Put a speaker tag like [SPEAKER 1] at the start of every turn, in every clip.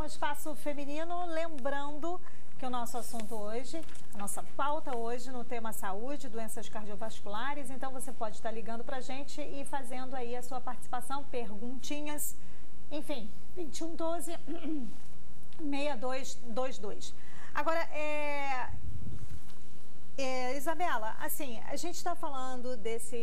[SPEAKER 1] ao Espaço Feminino, lembrando que o nosso assunto hoje, a nossa pauta hoje no tema saúde, doenças cardiovasculares, então você pode estar ligando para a gente e fazendo aí a sua participação, perguntinhas, enfim, 2112 6222. Agora, Isabela, assim, a gente está falando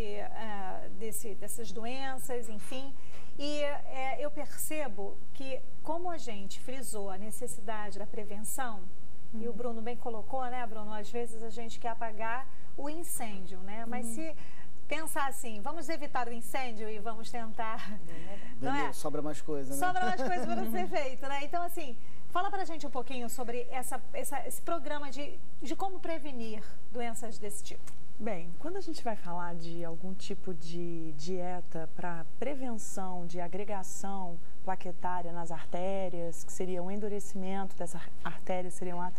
[SPEAKER 1] dessas doenças, enfim, e eu percebo que, como a gente frisou a necessidade da prevenção, e o Bruno bem colocou, né, Bruno, às vezes a gente quer apagar o incêndio, né, mas se pensar assim, vamos evitar o incêndio e vamos tentar, não é?
[SPEAKER 2] Sobra mais coisa, né?
[SPEAKER 1] Sobra mais coisa para ser feito, né? Então, assim, fala pra gente um pouquinho sobre esse programa de como prevenir doenças desse tipo.
[SPEAKER 3] Bem, quando a gente vai falar de algum tipo de dieta para prevenção de agregação plaquetária nas artérias, que seria um endurecimento dessa artéria, seria uma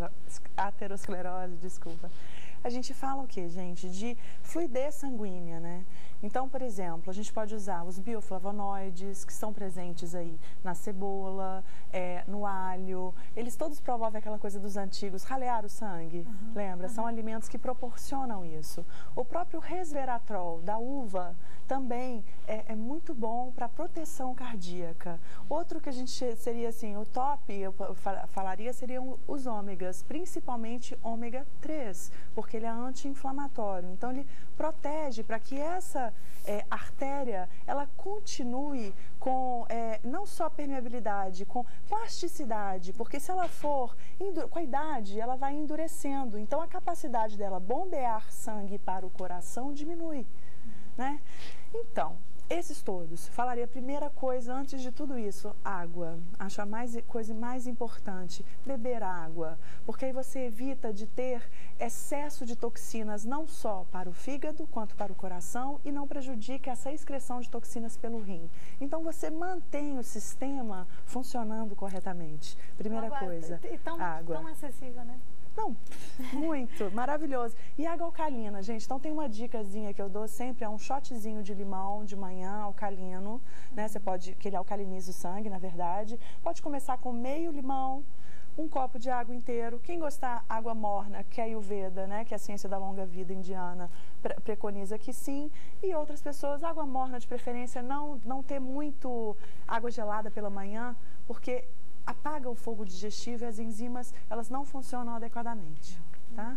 [SPEAKER 3] aterosclerose, desculpa. A gente fala o quê, gente? De fluidez sanguínea, né? Então, por exemplo, a gente pode usar os bioflavonoides, que são presentes aí na cebola, no alho. Eles todos promovem aquela coisa dos antigos, ralear o sangue, lembra? São alimentos que proporcionam isso. O próprio resveratrol da uva também é muito bom para proteção cardíaca. Outro que a gente seria assim, o top, eu falaria, seriam os ômegas, principalmente ômega 3, porque ele é anti-inflamatório. Então, ele protege para que essa artéria, ela continue com não só permeabilidade, com plasticidade, porque se ela for, com a idade, ela vai endurecendo. Então, a capacidade dela bombear sangue para o coração diminui, né? Então, esses todos, falaria a primeira coisa antes de tudo isso, água. Acho a coisa mais importante, beber água, porque aí você evita de ter excesso de toxinas não só para o fígado quanto para o coração e não prejudica essa excreção de toxinas pelo rim. Então você mantém o sistema funcionando corretamente. Primeira coisa, água.
[SPEAKER 1] Tão acessível, né?
[SPEAKER 3] Não, muito, maravilhoso. E água alcalina, gente, então tem uma dicasinha que eu dou sempre, é um shotzinho de limão de manhã, alcalino, né? Você pode, que ele alcaliniza o sangue, na verdade. Pode começar com meio limão, um copo de água inteiro. Quem gostar água morna, que é a Ayurveda, né? Que é a ciência da longa vida indiana, preconiza que sim. E outras pessoas, água morna de preferência, não ter muito água gelada pela manhã, porque apaga o fogo digestivo e as enzimas, elas não funcionam adequadamente, tá?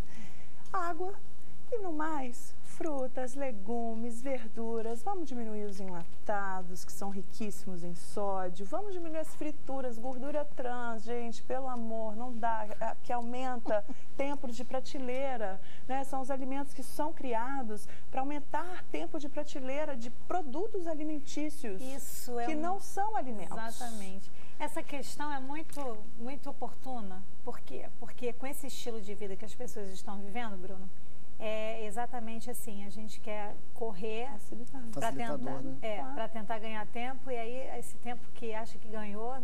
[SPEAKER 3] Água e no mais, frutas, legumes, verduras, vamos diminuir os enlatados, que são riquíssimos em sódio, vamos diminuir as frituras, gordura trans, gente, pelo amor, não dá, que aumenta tempo de prateleira, né? São os alimentos que são criados para aumentar tempo de prateleira de produtos alimentícios que não são alimentos.
[SPEAKER 1] Exatamente. Essa questão é muito oportuna. Por quê? Porque com esse estilo de vida que as pessoas estão vivendo, Bruno, é exatamente assim, a gente quer correr para tentar, para tentar ganhar tempo, e aí esse tempo que acha que ganhou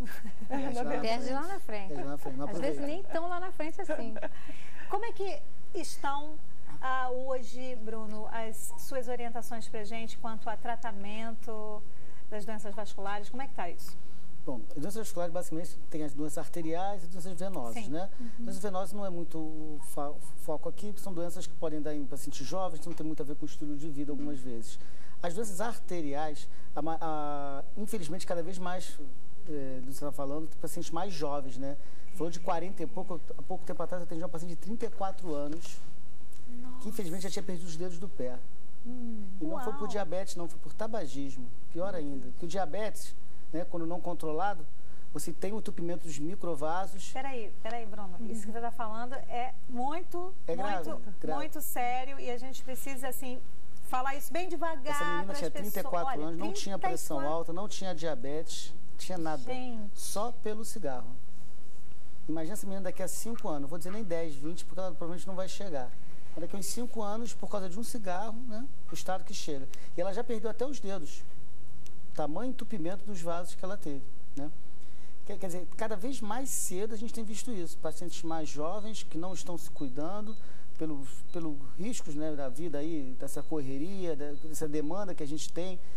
[SPEAKER 4] perde lá na frente. Às vezes nem tão lá na frente assim.
[SPEAKER 1] Como é que estão hoje, Bruno, as suas orientações para a gente quanto a tratamento das doenças vasculares? Como é que está isso?
[SPEAKER 2] Bom, as doenças vasculares basicamente tem as doenças arteriais e doenças venosas, né? Doenças venosas não é muito foco aqui, porque são doenças que podem dar em pacientes jovens, não tem muito a ver com o estilo de vida algumas vezes. As doenças arteriais, infelizmente, cada vez mais, você está falando, de pacientes mais jovens, né? Falou de 40 e pouco, há pouco tempo atrás eu atendi uma paciente de 34 anos, que infelizmente já tinha perdido os dedos do pé. E não foi por diabetes, não, foi por tabagismo, pior ainda. Porque o diabetes, né, quando não controlado, você tem o entupimento dos microvasos.
[SPEAKER 1] Peraí, Bruno, isso que você está falando é muito sério e a gente precisa, assim, falar isso bem devagar.
[SPEAKER 2] Essa menina tinha 34 anos, não tinha pressão alta, não tinha diabetes, tinha nada, só pelo cigarro. Imagina essa menina daqui a 5 anos, não vou dizer nem 10, 20, porque ela provavelmente não vai chegar. Mas daqui a uns 5 anos, por causa de um cigarro, né, o estado que chega. E ela já perdeu até os dedos. Tamanho entupimento dos vasos que ela teve, né? Quer dizer, cada vez mais cedo a gente tem visto isso. Pacientes mais jovens que não estão se cuidando pelos riscos, né, da vida aí, dessa correria, dessa demanda que a gente tem.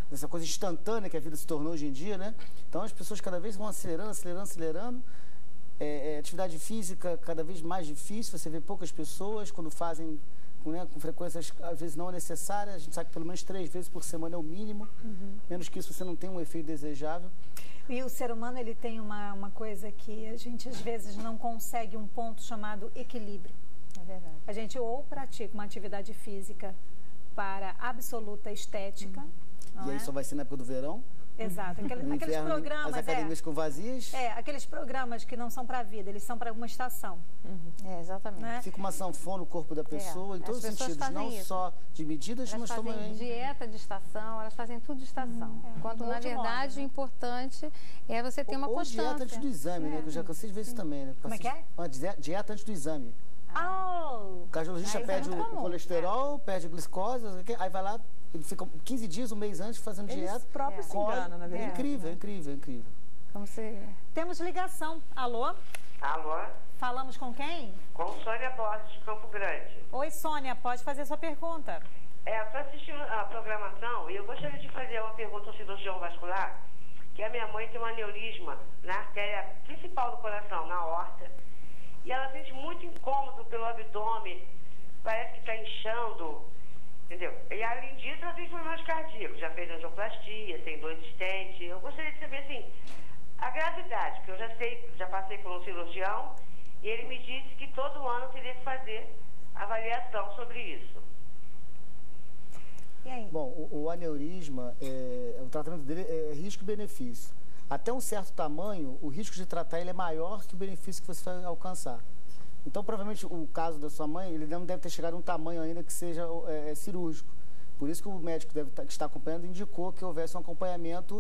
[SPEAKER 2] dessa coisa instantânea que a vida se tornou hoje em dia, né? Então as pessoas cada vez vão acelerando. Atividade física cada vez mais difícil, você vê poucas pessoas quando fazem, né, com frequências às vezes não necessárias. A gente sabe que pelo menos 3 vezes por semana é o mínimo, menos que isso você não tem um efeito desejável.
[SPEAKER 1] E o ser humano, ele tem uma coisa que a gente às vezes não consegue, um ponto chamado equilíbrio.
[SPEAKER 4] É verdade.
[SPEAKER 1] A gente ou pratica uma atividade física para absoluta estética.
[SPEAKER 2] E aí só vai ser na época do verão?
[SPEAKER 1] Exato. Aqueles programas...
[SPEAKER 2] As academias ficam vazias?
[SPEAKER 1] Aqueles programas que não são para a vida, eles são para uma estação.
[SPEAKER 4] Exatamente.
[SPEAKER 1] Né?
[SPEAKER 2] Fica uma sanfona no corpo da pessoa, em todos os sentidos, não só de medidas,
[SPEAKER 4] elas
[SPEAKER 2] mas também...
[SPEAKER 4] Elas fazem dieta de estação, elas fazem tudo de estação. Enquanto, na verdade, o importante é você ter uma constância.
[SPEAKER 2] Ou dieta antes do exame, né? Que eu já cansei de ver isso também, né?
[SPEAKER 1] Como é que é?
[SPEAKER 2] Uma dieta antes do exame. O cardiologista pede o colesterol, pede a glicose, aí vai lá, ele fica 15 dias, um mês antes fazendo dieta.
[SPEAKER 3] Eles próprios se enganam, na verdade.
[SPEAKER 2] Incrível.
[SPEAKER 4] Como você...
[SPEAKER 1] Temos ligação. Alô?
[SPEAKER 5] Alô?
[SPEAKER 1] Falamos com quem?
[SPEAKER 5] Com Sônia Borges, de Campo Grande.
[SPEAKER 1] Oi, Sônia, pode fazer sua pergunta.
[SPEAKER 5] Estou assistindo a programação e eu gostaria de fazer uma pergunta ao cirurgião vascular, que a minha mãe tem um aneurisma na artéria principal do coração, na aorta, e ela sente muito incômodo pelo abdômen, parece que está inchando, entendeu? E além disso, ela tem problemas cardíacos, já fez angioplastia, tem 2 stents. Eu gostaria de saber, assim, a gravidade, que eu já passei por um cirurgião e ele me disse que todo ano teria que fazer avaliação sobre isso.
[SPEAKER 1] E aí?
[SPEAKER 2] Bom, o aneurisma, o tratamento dele é risco-benefício. Até um certo tamanho, o risco de tratar ele é maior que o benefício que você vai alcançar. Então, provavelmente, o caso da sua mãe, ele não deve ter chegado a um tamanho ainda que seja cirúrgico. Por isso que o médico que está acompanhando indicou que houvesse um acompanhamento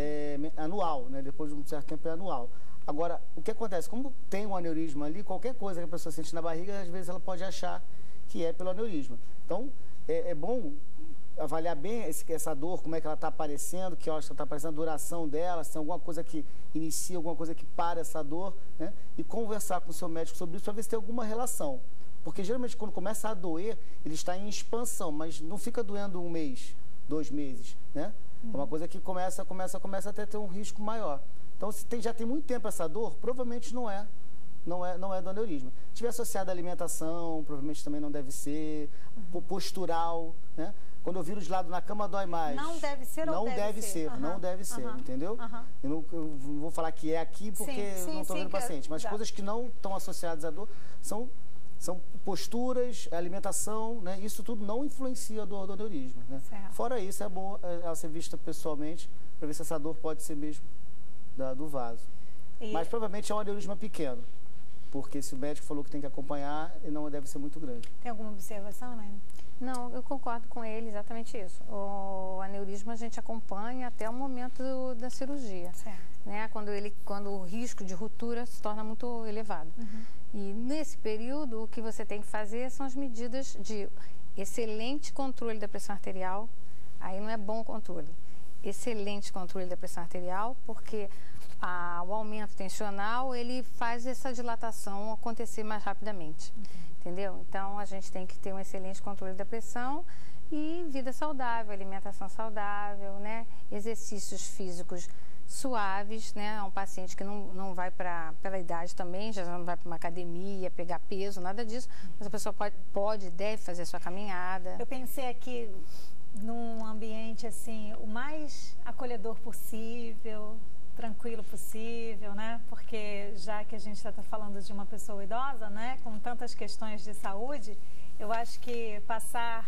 [SPEAKER 2] anual, né? Depois de um certo tempo é anual. Agora, o que acontece? Como tem um aneurisma ali, qualquer coisa que a pessoa sente na barriga, às vezes ela pode achar que é pelo aneurisma. Então, é bom avaliar bem essa dor, como é que ela está aparecendo, que horas está aparecendo, a duração dela, se tem alguma coisa que inicia, alguma coisa que para essa dor, né? E conversar com o seu médico sobre isso para ver se tem alguma relação. Porque geralmente quando começa a doer, ele está em expansão, mas não fica doendo 1 mês, 2 meses, né? É uma coisa que começa até ter um risco maior. Então, se já tem muito tempo essa dor, provavelmente não é do aneurisma. Se estiver associado à alimentação, provavelmente também não deve ser, postural, né? Quando eu viro de lado na cama, dói mais.
[SPEAKER 1] Não deve ser ou deve ser?
[SPEAKER 2] Não deve ser, entendeu? Eu não vou falar que é aqui porque eu não estou vendo o paciente. Mas coisas que não estão associadas à dor são posturas, alimentação, né? Isso tudo não influencia a dor do aneurisma, né? Fora isso, é bom ela ser vista pessoalmente para ver se essa dor pode ser mesmo do vaso. Mas provavelmente é um aneurisma pequeno. Porque se o médico falou que tem que acompanhar, não deve ser muito grande.
[SPEAKER 1] Tem alguma observação, né?
[SPEAKER 4] Não, eu concordo com ele, exatamente isso. O aneurisma a gente acompanha até o momento da cirurgia, né? Quando o risco de ruptura se torna muito elevado. E nesse período, o que você tem que fazer são as medidas de excelente controle da pressão arterial. Aí não é bom controle. Excelente controle da pressão arterial, porque o aumento tensional, ele faz essa dilatação acontecer mais rapidamente. Entendeu? Então, a gente tem que ter um excelente controle da pressão e vida saudável, alimentação saudável, né? Exercícios físicos suaves, né? Um paciente que não vai pela idade também, já não vai para uma academia, pegar peso, nada disso. Mas a pessoa deve fazer a sua caminhada. Eu
[SPEAKER 1] pensei aqui num ambiente, assim, o mais acolhedor possível, tranquilo possível, né? Porque já que a gente está falando de uma pessoa idosa, né? Com tantas questões de saúde, eu acho que passar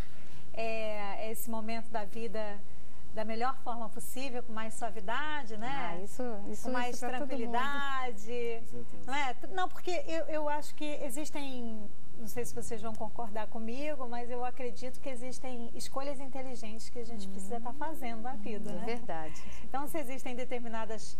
[SPEAKER 1] esse momento da vida da melhor forma possível, com mais suavidade, né? Com mais tranquilidade. Não é? Não, porque eu acho que existem, não sei se vocês vão concordar comigo, mas eu acredito que existem escolhas inteligentes que a gente precisa estar fazendo na vida, né?
[SPEAKER 4] É verdade.
[SPEAKER 1] Então, se existem determinadas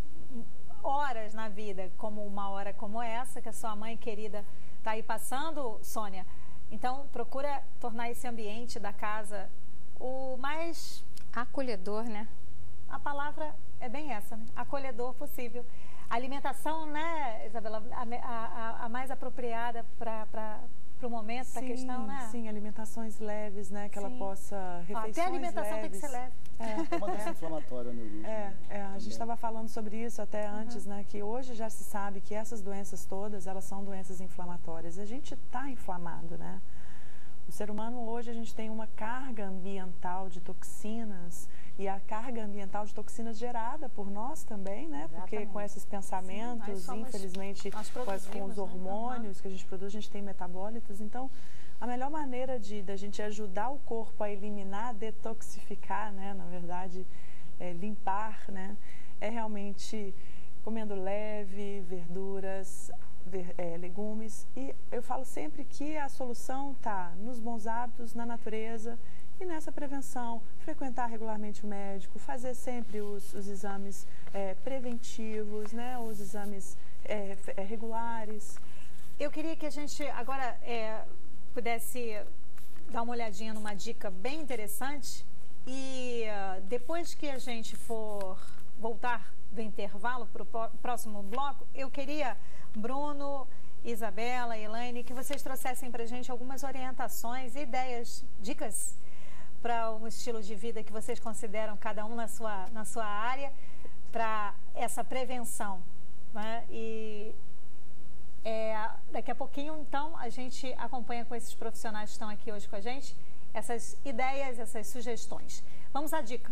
[SPEAKER 1] horas na vida, como uma hora como essa, que a sua mãe querida está aí passando, Sônia, então procura tornar esse ambiente da casa o mais...
[SPEAKER 4] acolhedor, né?
[SPEAKER 1] A palavra é bem essa, né? Acolhedor possível. A alimentação, né, Isabela, a mais apropriada para o momento, para a questão, né?
[SPEAKER 3] Sim, alimentações leves, né? Que ela possa... refeições
[SPEAKER 1] até a alimentação
[SPEAKER 3] leves.
[SPEAKER 1] tem que ser leve.
[SPEAKER 2] É uma doença inflamatória, aneurisma.
[SPEAKER 3] A gente estava falando sobre isso até antes, né? Que hoje já se sabe que essas doenças todas, elas são doenças inflamatórias. A gente está inflamado, né? O ser humano hoje, a gente tem uma carga ambiental de toxinas e a carga ambiental de toxinas gerada por nós também, né? Exatamente. Porque com esses pensamentos, infelizmente, com os hormônios que a gente produz, a gente tem metabólitos. Então, a melhor maneira da gente ajudar o corpo a eliminar, detoxificar, né? Na verdade, limpar, né? É realmente comendo leve, verduras, legumes. E eu falo sempre que a solução está nos bons hábitos, na natureza e nessa prevenção. Frequentar regularmente o médico, fazer sempre os exames preventivos, né? Os exames regulares.
[SPEAKER 1] Eu queria que a gente agora pudesse dar uma olhadinha numa dica bem interessante e depois que a gente for voltar do intervalo para o próximo bloco, eu queria, Bruno, Isabela, Elaine, que vocês trouxessem para a gente algumas orientações, ideias, dicas para um estilo de vida que vocês consideram, cada um na sua área, para essa prevenção, né? E daqui a pouquinho, então, a gente acompanha com esses profissionais que estão aqui hoje com a gente, essas ideias, essas sugestões. Vamos à dica.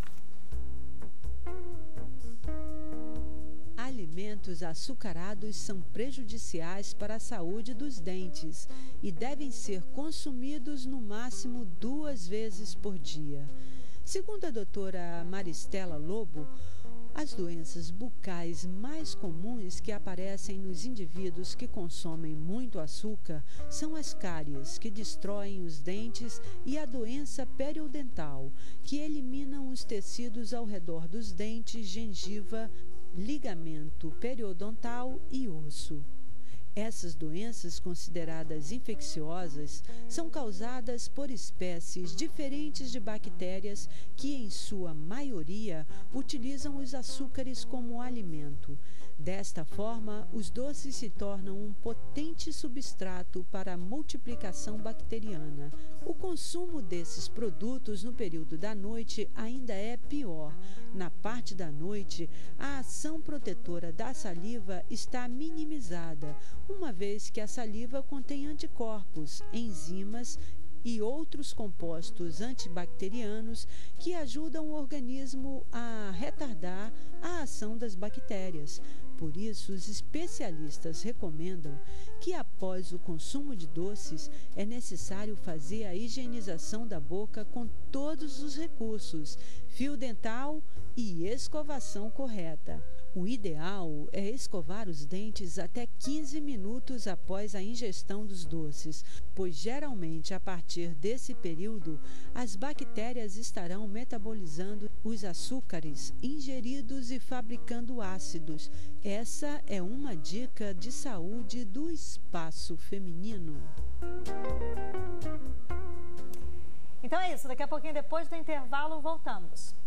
[SPEAKER 6] Alimentos açucarados são prejudiciais para a saúde dos dentes e devem ser consumidos no máximo 2 vezes por dia. Segundo a doutora Maristela Lobo, as doenças bucais mais comuns que aparecem nos indivíduos que consomem muito açúcar são as cáries, que destroem os dentes, e a doença periodontal, que eliminam os tecidos ao redor dos dentes, gengiva, ligamento periodontal e osso. Essas doenças, consideradas infecciosas, são causadas por espécies diferentes de bactérias que, em sua maioria, utilizam os açúcares como alimento. Desta forma, os doces se tornam um potente substrato para a multiplicação bacteriana. O consumo desses produtos no período da noite ainda é pior. Na parte da noite, a ação protetora da saliva está minimizada, uma vez que a saliva contém anticorpos, enzimas e outros compostos antibacterianos que ajudam o organismo a retardar a ação das bactérias. Por isso, os especialistas recomendam que, após o consumo de doces, é necessário fazer a higienização da boca com todos os recursos, fio dental e escovação correta. O ideal é escovar os dentes até 15 minutos após a ingestão dos doces, pois geralmente a partir desse período as bactérias estarão metabolizando os açúcares ingeridos e fabricando ácidos. Essa é uma dica de saúde do espaço feminino.
[SPEAKER 1] Então é isso, daqui a pouquinho, depois do intervalo, voltamos.